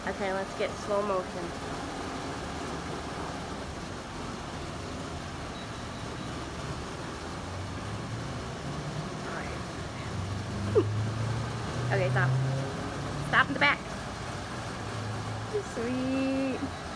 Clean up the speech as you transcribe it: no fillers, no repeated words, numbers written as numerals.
Okay, let's get slow motion. Okay, stop. Stop in the back. Sweet.